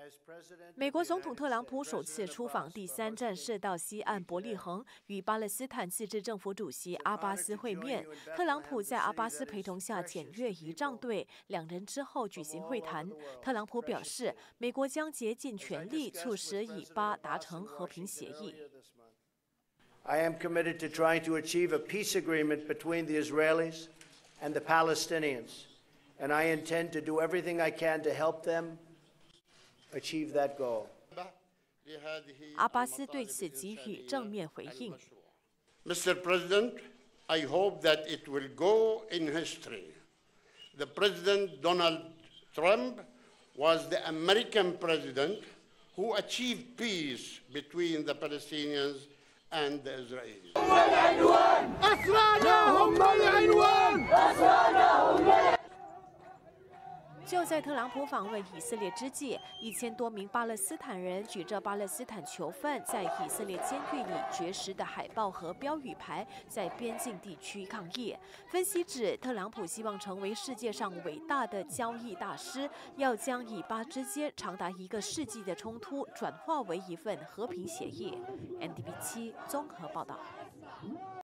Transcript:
美国总统特朗普首次出访第3站是到西岸伯利恒，与巴勒斯坦自治政府主席阿巴斯会面。特朗普在阿巴斯陪同下检阅仪仗队，两人之后举行会谈。特朗普表示，美国将竭尽全力促使以巴达成和平协议。 I am committed to trying to achieve a peace agreement between the Israelis and the Palestinians, and I intend to do everything I can to help them achieve that goal. 阿巴斯对此给予正面回应。 Mr. President, I hope that it will go in history. The President Donald Trump was the American president who achieved peace between the Palestinians and the Israelis. 就在特朗普访问以色列之际，1000多名巴勒斯坦人举着巴勒斯坦囚犯在以色列监狱里绝食的海报和标语牌，在边境地区抗议。分析指，特朗普希望成为世界上伟大的交易大师，要将以巴之间长达1个世纪的冲突转化为一份和平协议。NTV7综合报道。